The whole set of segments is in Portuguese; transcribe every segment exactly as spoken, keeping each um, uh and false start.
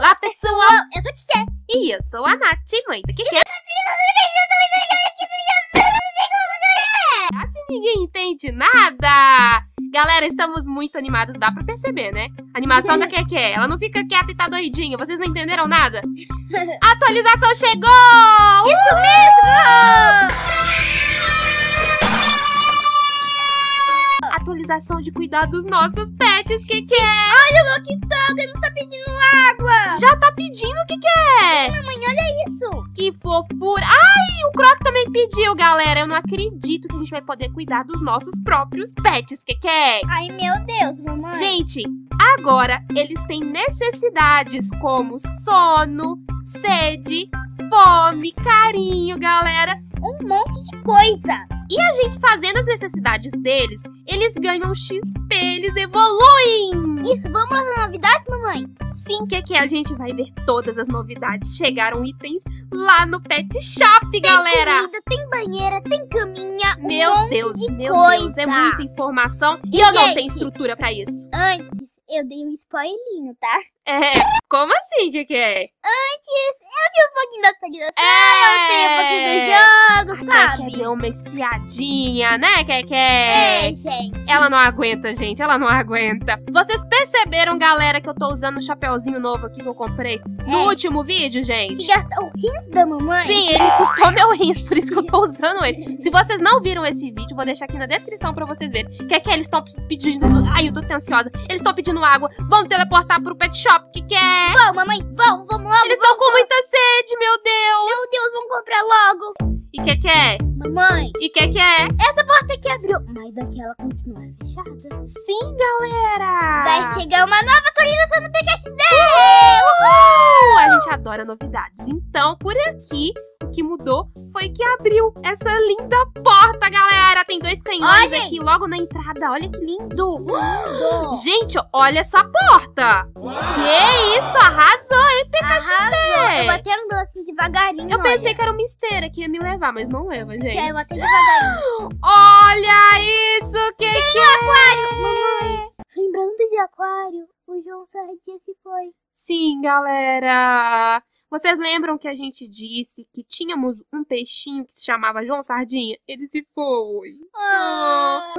Olá, pessoal! Eu sou a Tchê. E eu sou a Nath, mãe do que que é? Assim ninguém entende nada! Galera, estamos muito animados, dá pra perceber, né? A animação da que que é? Ela não fica quieta e tá doidinha, vocês não entenderam nada? A atualização chegou! Isso mesmo! Atualização de cuidar dos nossos pets, que que é? Olha o walkie-talkie, ele não tá pedindo água! Já tá pedindo o que que é? Mamãe, olha isso! Que fofura! Ai, o Croc também pediu, galera! Eu não acredito que a gente vai poder cuidar dos nossos próprios pets, que que é? Ai, meu Deus, mamãe! Gente, agora eles têm necessidades como sono, sede, fome, carinho, galera. Um monte de coisa! E a gente fazendo as necessidades deles, eles ganham X P, eles evoluem! Isso, vamos lá na novidade, mamãe? Sim, que que a gente vai ver todas as novidades. Chegaram itens lá no Pet Shop, Tem galera! comida, tem banheira, tem caminha, um Meu monte Deus, de meu coisa. Deus, é muita informação. E, E, eu não gente, tenho estrutura pra isso. Antes, eu dei um spoilinho, tá? É, como assim, que que é? Antes, eu vi um pouquinho da atualização, É. eu mostrei um pouquinho do jogo, A sabe? Keke deu uma espiadinha, né, Keke? É. É, gente. Ela não aguenta, gente. Ela não aguenta. Vocês perceberam, galera, que eu tô usando o chapeuzinho novo aqui que eu comprei no É. último vídeo, gente? Você gastou o rins da mamãe? Sim, ele custou meu rins, por isso que eu tô usando ele. Se vocês não viram esse vídeo, vou deixar aqui na descrição pra vocês verem. Que é que eles estão pedindo... Ai, eu tô até ansiosa. Eles estão pedindo água. Vamos teleportar pro Pet Shop, que que é? Vamos, mamãe, vamos, vamos logo. Eles estão com muita sede, meu Deus. Meu Deus, vamos comprar logo. E que que é? Mamãe, E que que é? essa porta aqui abriu, mas daqui ela continua fechada. Sim, galera. Vai chegar uma nova atualização no P K X D. Uhul! A gente adora novidades. Então, por aqui, o que mudou foi que abriu essa linda porta, galera. Tem dois canhões Olha aqui logo na entrada. Olha que lindo. Lindo. Gente, olha essa porta. Que isso, arrasou, hein, P K X D? Arrasou. Eu vou até andando assim devagarinho. Eu pensei olha. que era uma esteira que ia me levar, mas não leva, gente. Que eu vou até devagarinho. Olha isso, que que é? Aquário, mamãe. Lembrando de aquário, o João Sardinha se foi. Sim, galera. Vocês lembram que a gente disse que tínhamos um peixinho que se chamava João Sardinha? Ele se foi. Ah.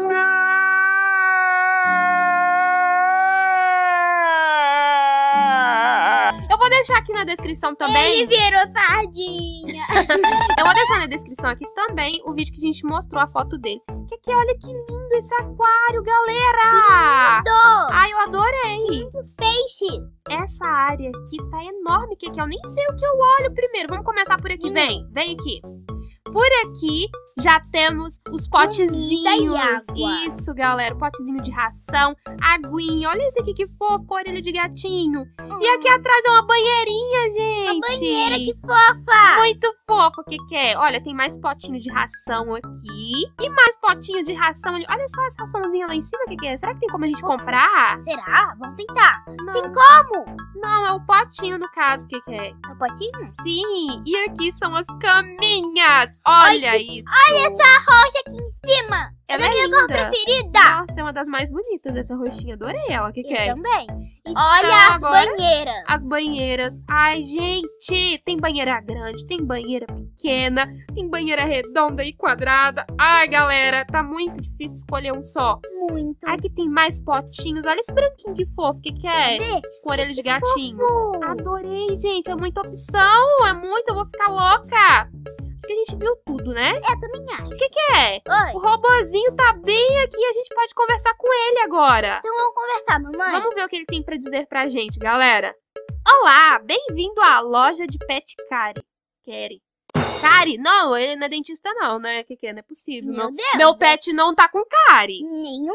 Eu vou deixar aqui na descrição também. Ele virou sardinha. Eu vou deixar na descrição aqui também o vídeo que a gente mostrou a foto dele. Que que olha que lindo esse aquário, galera! Tô. Ai, eu adorei. Muitos peixes. Essa área aqui tá enorme, que que eu nem sei o que eu olho primeiro. Vamos começar por aqui, vem, vem aqui. Por aqui já temos os potezinhos. água. Isso, galera, potezinho de ração, aguinha. Olha esse aqui que fofo, com a orelha de gatinho. E aqui atrás é uma banheirinha, gente. Uma banheira, que fofa. Muito fofo, o que que é? Olha, tem mais potinho de ração aqui. E mais potinho de ração ali. Olha só essa raçãozinha lá em cima, o que que é? Será que tem como a gente comprar? Será? Vamos tentar. Não, Tem como? não, é o potinho no caso, o que que é? É o potinho? Sim, e aqui são as caminhas. Olha Ai, isso. Olha essa rocha aqui em cima. Ela é é a minha cor linda. preferida. Nossa, é uma das mais bonitas dessa roxinha. Adorei ela, o que que Eu é? também. Então, Olha as agora, banheiras. as banheiras. Ai, gente, tem banheira grande, tem banheira pequena, tem banheira redonda e quadrada. Ai, galera, tá muito difícil escolher um só. Muito. Aqui tem mais potinhos. Olha esse branquinho que fofo, o que que é? Cadê? Com orelha de gatinho. Fofo. Adorei, gente, é muita opção, é muito, eu vou ficar louca. Acho que a gente viu tudo, né? Eu também acho. O que que é? Oi. O robozinho tá bem aqui, a gente pode conversar com ele agora. Então vamos conversar, mamãe. Vamos ver o que ele tem pra dizer pra gente, galera. Olá, bem-vindo à loja de Pet Cari. Cari. Cari? Não, ele não é dentista não, né? O que que é? Não é possível, Meu não. Deus. Meu pet não tá com cárie. Nenhum.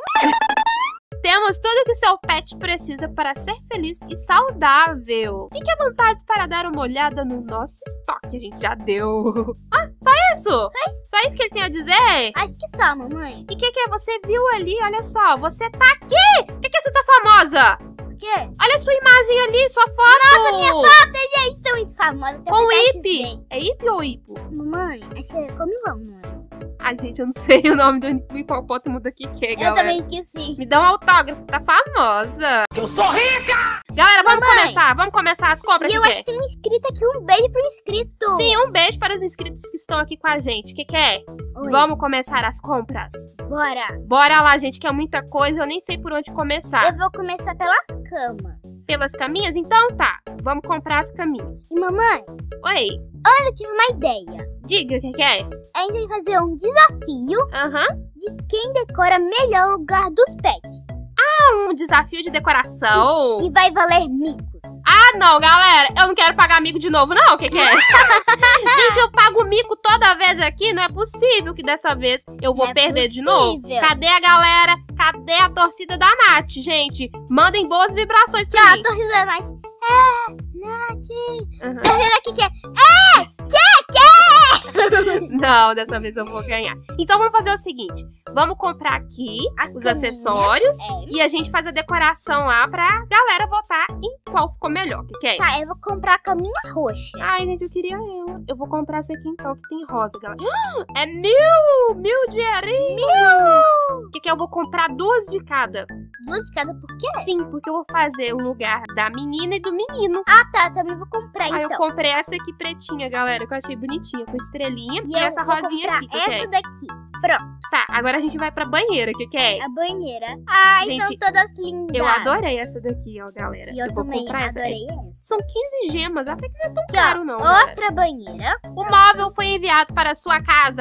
Temos tudo que seu pet precisa para ser feliz e saudável. Fique à vontade para dar uma olhada no nosso estoque. A gente já deu. Ah, só isso? Só isso, só isso que ele tem a dizer? Acho que só, mamãe. E o que que é? Você viu ali? Olha só, você tá aqui! O que que é você tá famosa? Por quê? Olha a sua imagem ali, sua foto! Nossa, minha foto, gente, tão muito famosa. Com o Ipe. É Ipe ou Ipo? Mamãe, acho que é comilão, mano. Ai, gente, eu não sei o nome do hipopótamo daqui que é, Eu galera. também esqueci. Me dá um autógrafo, tá famosa. Eu sou rica! Galera, vamos Mamãe. começar, vamos começar as compras. E eu que acho que tem um inscrito aqui. Um beijo pro inscrito. Sim, um beijo para os inscritos que estão aqui com a gente. O que, que é? Oi. Vamos começar as compras. Bora. Bora lá, gente, que é muita coisa, eu nem sei por onde começar. Eu vou começar pelas camas. Pelas caminhas? Então tá, vamos comprar as caminhas. E mamãe, Oi, eu tive uma ideia. diga o que, que é. A gente vai fazer um desafio Aham. de quem decora melhor o lugar dos pets. Um desafio de decoração. E vai valer micos. Ah, não, galera, eu não quero pagar mico de novo, não. O que, que é? Gente, eu pago mico toda vez aqui. Não é possível que dessa vez eu vou Não é perder de novo. possível. Cadê a galera? Cadê a torcida da Nath, gente? Mandem boas vibrações pra Tchau, mim. torcida mais. É, Nath. Aham. Torcida aqui que é. Não, dessa vez eu vou ganhar. Então vamos fazer o seguinte. Vamos comprar aqui As os caminhas. acessórios É. e a gente faz a decoração lá pra galera votar em qual ficou melhor. O que, que é? Tá, eu vou comprar a caminha roxa. Ai, gente, eu queria ela. Eu vou comprar essa aqui então, que tem rosa, galera. É mil! Mil dinheirinho! Mil! O que, que é? Eu vou comprar duas de cada. Duas de cada por quê? Sim, porque eu vou fazer o lugar da menina e do menino. Ah, tá, também vou comprar Aí eu então. comprei essa aqui pretinha, galera, que eu achei bonitinha, com estrelinha. E E, eu essa vou rosinha comprar aqui, que, que essa é? daqui. Tá, agora a gente vai pra banheira, que que é? A banheira. Ai, Gente, são todas lindas. Eu adorei essa daqui, ó, galera. E eu, vou também comprar essa. adorei essa. São quinze gemas, até que não é tão Aqui, ó, caro não, galera. outra banheira. O móvel foi enviado para a sua casa.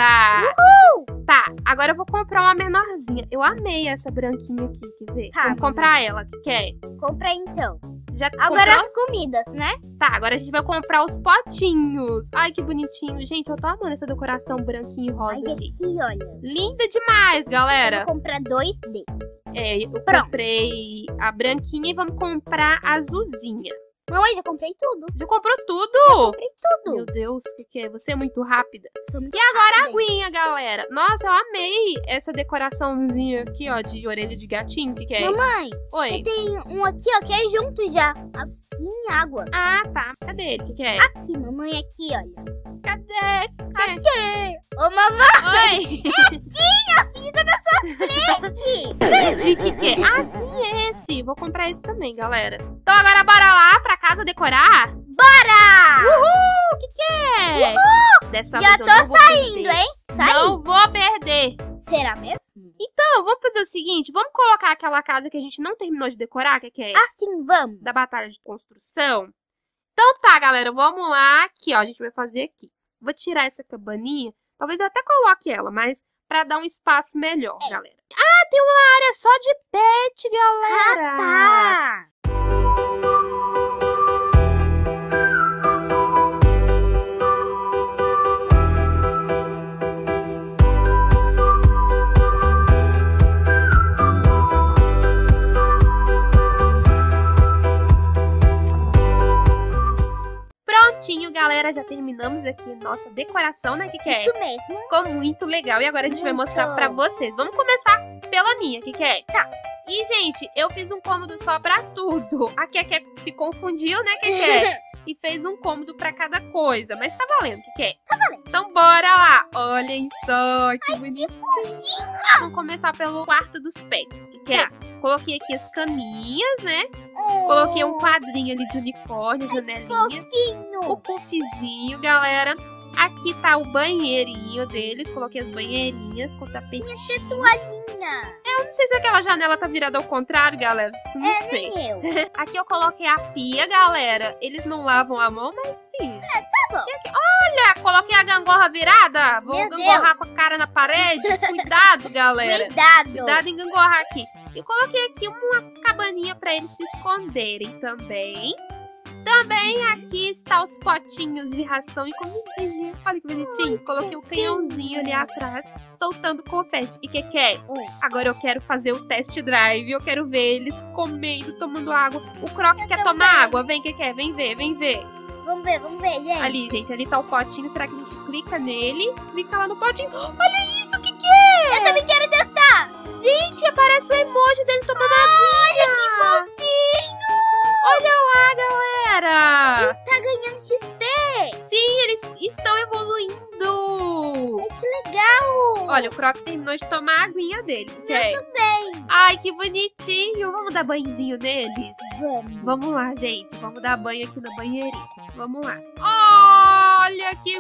Tá, agora eu vou comprar uma menorzinha. Eu amei essa branquinha aqui, quer ver? Tá, Vamos comprar ela, que que é? Compra então. Já Agora comprou? as comidas, né? Tá, agora a gente vai comprar os potinhos. Ai, que bonitinho. Gente, eu tô amando essa decoração branquinha e rosa Aí aqui. aqui, olha. Linda demais, Eu galera. vou comprar dois desses. É, eu Pronto. comprei a branquinha e vamos comprar a azulzinha. Mamãe, já comprei tudo. Já comprou tudo? Comprei tudo. Meu Deus, o que, que é? Você é muito rápida. Sou muito E agora a rápida. aguinha, galera. Nossa, eu amei essa decoraçãozinha aqui, ó, de orelha de gatinho. O que, que é? Mamãe, Oi. tem um aqui, ó, que é junto já. Assim, água. Ah, tá. Cadê ele? O que, que é? Aqui, mamãe, aqui, olha. Cadê? Aqui. Ô, mamãe, Oi. fica na sua frente. Entendi o que, que é. Ah, sim, esse. Vou comprar esse também, galera. Então agora bora lá pra casa decorar? Bora! Uhul! O que, que é? Uhul! Dessa Já vez eu tô não vou saindo, perder. hein? Sai. Não vou perder. Será mesmo? Então, vamos fazer o seguinte. Vamos colocar aquela casa que a gente não terminou de decorar, que, que é Assim, vamos. da batalha de construção. Então tá, galera. Vamos lá. Aqui, ó. A gente vai fazer aqui. Vou tirar essa cabaninha. Talvez eu até coloque ela, mas pra dar um espaço melhor, É. galera. Ah, tem uma área só de pet, galera. Tá. Prontinho, galera. Já terminamos aqui nossa decoração, né? Que que é? Isso mesmo. Ficou muito legal. E agora a gente vai Muito. mostrar pra vocês. Vamos começar pela minha, que que é? Tá. E, gente, eu fiz um cômodo só pra tudo. A Keké se confundiu, né, Keké? E fez um cômodo pra cada coisa. Mas tá valendo, que que é? Tá valendo. Então bora lá. Olhem só, que bonitinho. Vamos começar pelo quarto dos pets, que que é? Coloquei aqui as caminhas, né? Coloquei um quadrinho ali de unicórnio, janelinha. Fofinho. O puffzinho, galera. Aqui tá o banheirinho deles. Coloquei as banheirinhas com tapetinho. Toalhinha. Eu não sei se aquela janela tá virada ao contrário, galera. Isso não É, sei. nem eu. Aqui eu coloquei a pia, galera. Eles não lavam a mão, mas sim. É, tá bom. E aqui, olha, coloquei a gangorra virada. Vou Meu gangorrar com a cara na parede. Cuidado, galera. Cuidado. Cuidado em gangorrar aqui. E coloquei aqui uma cabaninha pra eles se esconderem também. Também aqui está os potinhos de ração e comidinha. Olha que bonitinho. Coloquei o canhãozinho ali atrás, soltando confete. E que que é? Oi. Agora eu quero fazer o test drive. Eu quero ver eles comendo, tomando água. O Croc quer também. tomar água. Vem, que quer? Vem ver, vem ver. Vamos ver, vamos ver, gente. Ali, gente, ali tá o potinho. Será que a gente clica nele? Clica lá no potinho. Olha isso, o que que é? Eu também quero testar. Gente, aparece o emoji dele tomando água. Olha que fofinho. Olha lá, galera. Tá ganhando X P. Sim, eles estão evoluindo. Que legal. Olha, o Croc terminou de tomar a aguinha dele. Okay? Eu também. Ai, que bonitinho. Vamos dar banhozinho neles? Vamos. Vamos lá, gente. Vamos dar banho aqui na banheirinha. Vamos lá. Olha que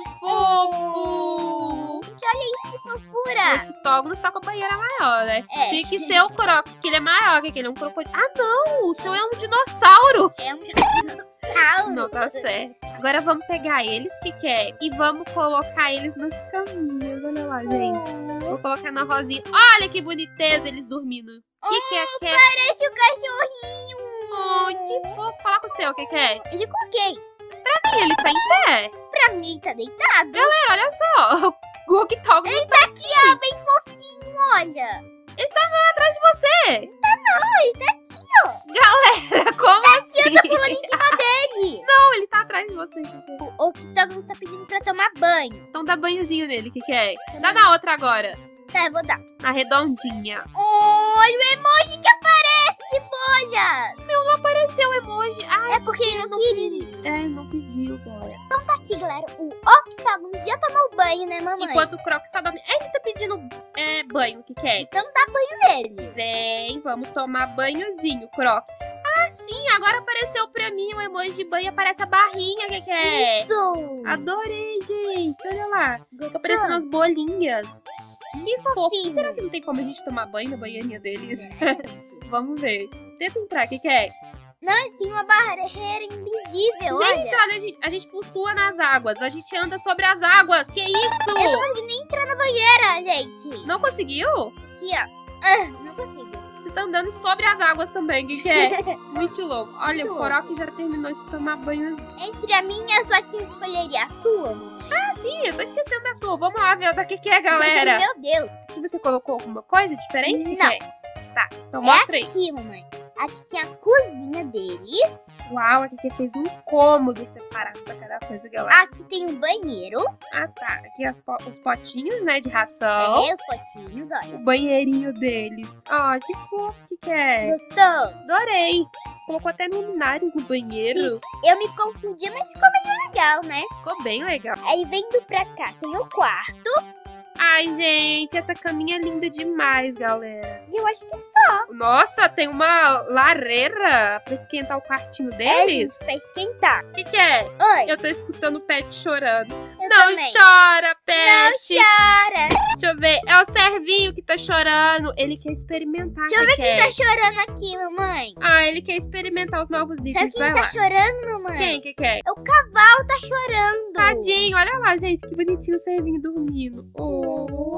fofo. Gente, olha isso, que fofura. O Octógono tá com a banheira maior, né? É. Tinha que ser o Croc, que ele é maior que aquele. É um crocodilo. Ah, não. O seu é um dinossauro. É um dinossauro. Não, tá certo. Agora vamos pegar eles, que quer, e vamos colocar eles nos caminhos. Olha lá, gente. Vou colocar na rosinha. Olha que boniteza eles dormindo. O que que é que é? Parece um cachorrinho. Ai, que fofo. Fala com o seu, o que que é? Eu já coloquei. Ih, ele tá em pé. Pra mim, ele tá deitado. Galera, olha só. O Octógono Ele tá aqui, ó, bem fofinho, olha. Ele tá andando atrás de você. Não, ele tá aqui, ó. Galera, como assim? Eu tô pulando em cima dele. Não, ele tá atrás de você. O Octógono tá pedindo pra tomar banho. Então dá banhozinho nele, que que é? Dá na outra agora. Tá, eu vou dar. Na redondinha. Olha o emoji que aparece de bolha. Não apareceu o emoji. Ah, É porque ele não queria. é, não pediu, galera. Tá aqui, galera. O Octógono já tomou banho, né, mamãe? Enquanto o Croc só dorme. Ele tá pedindo é, banho, o que que é? Então dá banho nele. Vem, vamos tomar banhozinho, Croc. Ah, sim, agora apareceu pra mim o emoji de banho, aparece a barrinha, o que que é? Isso. Adorei, gente. Olha lá. Gostou? Tô parecendo as bolinhas. Que fofo. fofinho. Será que não tem como a gente tomar banho na banheirinha deles? Vamos ver. Tenta entrar, o que que é? Não, tem uma barreira invisível, Gente, olha. olha, a gente, a gente flutua nas águas. A gente anda sobre as águas. Que isso? Eu não consegui nem entrar na banheira, gente. Não conseguiu? Aqui, ó. Ah, não consigo. Você tá andando sobre as águas também, o que que é? Muito louco. Olha, Muito o Croc já terminou de tomar banho. Entre a minha, eu só acho que eu escolheria a sua, mamãe. Ah, sim, eu tô esquecendo da sua. Vamos lá ver o que que é, galera. Meu Deus. E você colocou alguma coisa diferente? O que Não. que é? Tá, então mostra aí. Aqui, mamãe. Aqui tem a cozinha deles. Uau, aqui que fez um cômodo separado pra cada coisa, galera. Aqui tem um banheiro. Ah, tá. Aqui as po- os potinhos, né, de ração. É, os potinhos, olha. O banheirinho deles. Ah, que fofo que que é. Gostou? Adorei. Colocou até luminares no banheiro. Eu me confundi, mas ficou bem legal, né? Ficou bem legal. Aí, vendo pra cá, tem o quarto. Ai, gente, essa caminha é linda demais, galera. E eu acho que é só. Nossa, tem uma lareira pra esquentar o quartinho É deles. isso, pra esquentar. O que que é? Oi, Eu tô escutando o Pet chorando. eu Não também. chora, Não Pet. chora. Deixa eu ver. É o Servinho que tá chorando. Ele quer experimentar. Deixa eu ver que quem quer. tá chorando aqui, mamãe. Ah, ele quer experimentar os novos Sabe itens. quem Vai tá lá. chorando, mamãe? Quem que quer? O cavalo tá chorando. Tadinho, olha lá, gente. Que bonitinho o Servinho dormindo. Oh.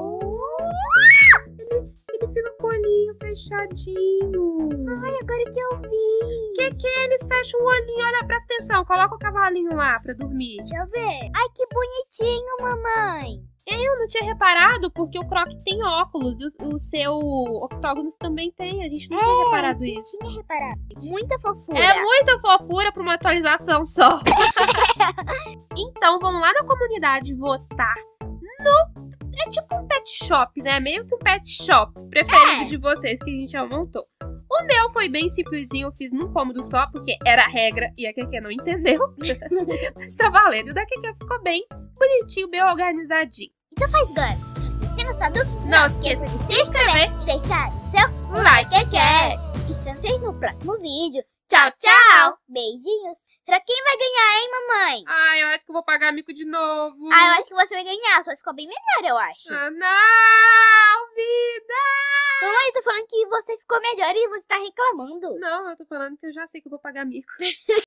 Ele, ele fica com o olhinho fechadinho. Ai, agora que eu vi. Que que eles fecham o olhinho? Olha, presta atenção. Coloca o cavalinho lá pra dormir. Deixa eu ver. Ai, que bonitinho, mamãe. Eu não tinha reparado porque o Croc tem óculos e o, o seu Octógono também tem. A gente não tinha reparado eu isso. tinha reparado. Muita fofura. É muita fofura pra uma atualização só. Então, vamos lá na comunidade votar no... É tipo um pet shop, né? Meio que um pet shop preferido É. de vocês que a gente já montou. O meu foi bem simplesinho, eu fiz num cômodo só, porque era a regra e a Keke não entendeu. Mas tá valendo. O da Keke ficou bem bonitinho, bem organizadinho. Então faz agora. Se gostado, Não esqueça de se inscrever e deixar seu like, que quer. E se vocês no próximo vídeo. Tchau, tchau! Beijinhos. Pra quem vai ganhar, hein, mamãe? Ai, eu acho que eu vou pagar mico de novo. Ah, eu acho que você vai ganhar. Só ficou bem melhor, eu acho. Ah, não, vida! Mamãe, eu tô falando que você ficou melhor e você tá reclamando. Não, eu tô falando que eu já sei que eu vou pagar mico.